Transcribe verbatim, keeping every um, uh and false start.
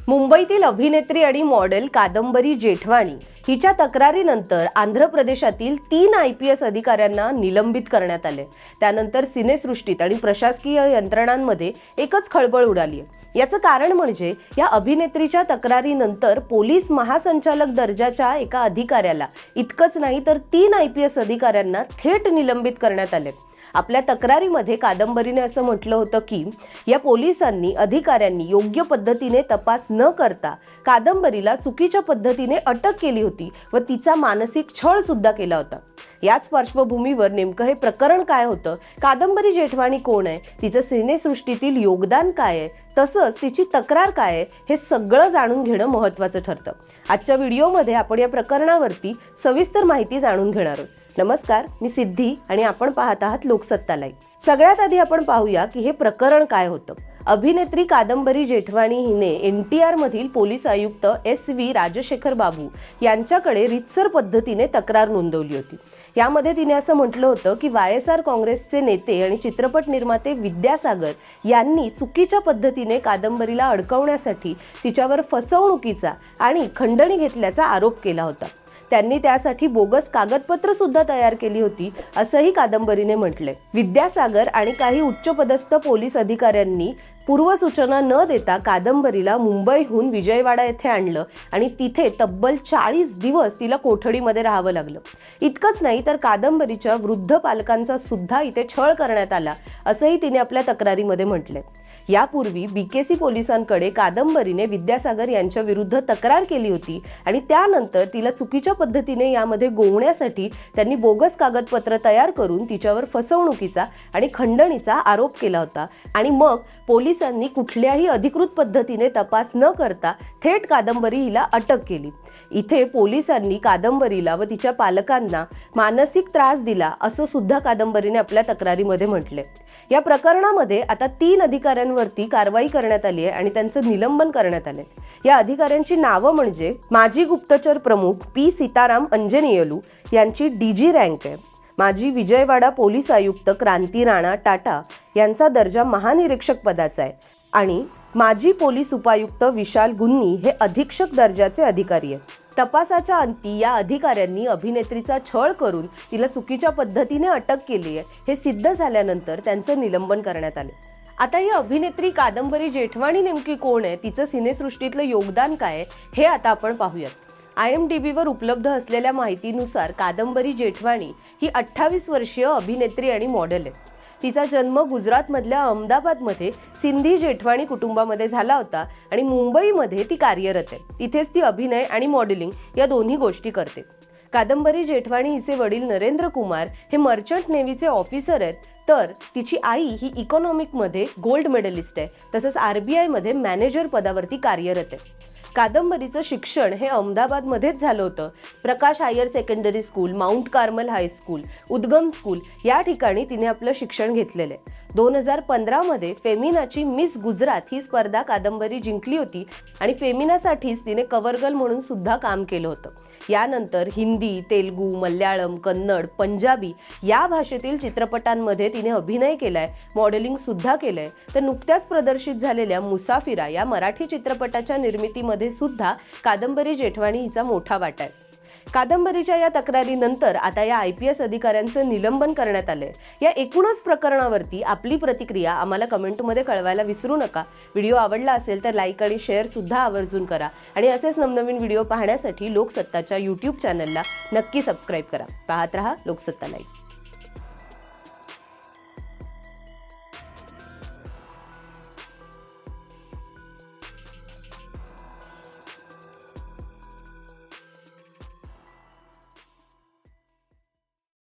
मुंबईतील अभिनेत्री आणि मॉडेल कादंबरी जेठवाणी हिच्या तक्रारीनंतर आंध्र प्रदेशातील तीन आय पी एस अधिकाऱ्यांना निलंबित करण्यात आले। त्यानंतर सिनेसृष्टीत आणि प्रशासकीय यंत्रणांमध्ये एकच खळबळ उडाली आहे। याचं कारण म्हणजे या अभिनेत्रीच्या तक्रारीनंतर पोलीस महासंचालक दर्जाच्या एका अधिकाऱ्याला इतकंच नाही तर तीन आय पी एस अधिकाऱ्यांना थेट निलंबित करण्यात आले। आपल्या तक्रारीमध्ये कादंबरीने असं म्हटलं होतं की या पोलिसांनी अधिकाऱ्यांनी योग्य पद्धतीने तपास न करता कादंबरीला चुकीच्या पद्धतीने अटक केली होती व तिचा मानसिक छळ सुद्धा केला होता। याच पार्श्वभूमीवर नेमकं हे प्रकरण काय होतं, कादंबरी जेठवाणी कोण आहे, तिचं सिनेसृष्टीतील योगदान काय आहे, तसंच तिची तक्रार काय आहे, हे सगळं जाणून घेणं महत्त्वाचं ठरतं। आजच्या व्हिडिओमध्ये आपण या प्रकरणावरती सविस्तर माहिती जाणून घेणार आहोत। नमस्कार, मी सिद्धी आणि आपण पाहत आहात लोकसत्ता लाईव्ह। सगळ्यात आधी आपण पाहूया की हे प्रकरण काय होतं। अभिनेत्री कादंबरी जेठवाणी हिने एन टी आर मधील पोलीस आयुक्त एस व्ही राजशेखर बाबू यांच्याकडे रितसर पद्धतीने तक्रार नोंदवली होती। यामध्ये तिने असं म्हटलं होतं की वाय एस आर काँग्रेसचे नेते आणि चित्रपट निर्माते विद्यासागर यांनी चुकीच्या पद्धतीने कादंबरीला अडकवण्यासाठी तिच्यावर फसवणुकीचा आणि खंडणी घेतल्याचा आरोप केला होता। त्यांनी त्यासाठी बोगस कागदपत्र सुद्धा तयार केली होती असंही कादंबरीने म्हटले। विद्यासागर आणि काही उच्चपदस्थ पोलीस अधिकाऱ्यांनी पूर्वसूचना न देता कादंबरीला मुंबईहून विजयवाडा येथे आणलं आणि तिथे तब्बल चाळीस दिवस तिला कोठडीमध्ये राहावं लागलं। इतकंच नाही तर कादंबरीच्या वृद्ध पालकांचा सुद्धा इथे छळ करण्यात आला असंही तिने आपल्या तक्रारीमध्ये म्हटले। यापूर्वी बी के सी पोलिसांकडे कादंबरीने विद्यासागर यांच्या विरुद्ध तक्रार केली होती आणि त्यानंतर तिला चुकीच्या पद्धतीने यामध्ये गोवण्यासाठी त्यांनी बोगस कागदपत्र तयार करून तिच्यावर फसवणुकीचा आणि खंडणीचा आरोप केला होता आणि मग पोलिसांनी कुठल्याही अधिकृत पद्धतीने तपास न करता थेट कादंबरी हिला अटक केली। इथे पोलिसांनी कादंबरीला व तिच्या पालकांना मानसिक त्रास दिला असं सुद्धा कादंबरीने आपल्या तक्रारीमध्ये म्हटले। या प्रकरणामध्ये आता तीन अधिकाऱ्यांवरती कारवाई करण्यात आली आहे आणि त्यांचं निलंबन करण्यात आले। या अधिकाऱ्यांची नावं म्हणजे माजी गुप्तचर प्रमुख पी सीताराम अंजनेयलू यांची डी जी रँक आहे, माजी विजयवाडा पोलीस आयुक्त क्रांती राणा टाटा यांचा दर्जा महानिरीक्षक पदाचा आहे आणि माजी पोलीस उपायुक्त विशाल गुन्नी हे अधीक्षक दर्जाचे अधिकारी आहेत। तपासाच्या अंती या अधिकाऱ्यांनी अभिनेत्रीचा छळ करून तिला चुकीच्या पद्धतीने अटक केली आहे हे सिद्ध झाल्यानंतर त्यांचं निलंबन करण्यात आले। आता ही अभिनेत्री कादंबरी जेठवाणी नेमकी कोण आहे, तिचं सिनेसृष्टीतलं योगदान काय आहे, हे आता आपण पाहूयात। आय एम डी बी वर उपलब्ध असलेल्या माहितीनुसार कादंबरी जेठवाणी ही अठ्ठावीस वर्षीय अभिनेत्री आणि मॉडेल आहे। तिचा जन्म गुजरातमधल्या अहमदाबादमध्ये सिंधी जेठवाणी कुटुंबामध्ये झाला होता आणि मुंबईमध्ये ती कार्यरत आहे। तिथेच ती अभिनय आणि मॉडेलिंग या दोन्ही गोष्टी करते। कादंबरी जेठवाणी हिचे वडील नरेंद्र कुमार हे मर्चंट नेव्हीचे ऑफिसर आहेत, तर तिची आई ही इकॉनॉमिकमध्ये गोल्ड मेडलिस्ट आहे, तसंच आर बी आय मध्ये मॅनेजर पदावरती कार्यरत आहे। कादंबरीचं शिक्षण हे अहमदाबादमध्येच झालं होतं। Prakash higher secondary school, Mount Carmel high school, Udgam school या ठिकाणी तिने आपलं शिक्षण घेतलेलं आहे। दोन हजार पंधरा मध्ये फेमिनाची मिस गुजरात ही स्पर्धा कादंबरी जिंकली होती आणि फेमिनासाठीच तिने कव्हर गर्ल म्हणून सुद्धा काम केलं होतं। यानंतर हिंदी, तेलुगू, मल्याळम, कन्नड, पंजाबी या भाषेतील चित्रपटांमध्ये तिने अभिनय केलाय, मॉडेलिंग सुद्धा केलंय। तर नुकत्याच प्रदर्शित झालेल्या मुसाफिरा या मराठी चित्रपटाच्या निर्मितीमध्ये सुद्धा कादंबरी जेठवाणी हिचा मोठा वाटा आहे। कादंबरीच्या या तक्रारीनंतर आता या आय पी एस अधिकाऱ्यांचं निलंबन करण्यात आलंय। या एकूणच प्रकरणावरती आपली प्रतिक्रिया आम्हाला कमेंटमध्ये कळवायला विसरू नका। व्हिडिओ आवडला असेल तर लाईक आणि शेअर सुद्धा आवर्जून करा आणि असेच नवनवीन व्हिडिओ पाहण्यासाठी लोकसत्ताच्या यूट्यूब चॅनलला नक्की सबस्क्राईब करा। पाहत रहा लोकसत्ता लाईव्ह।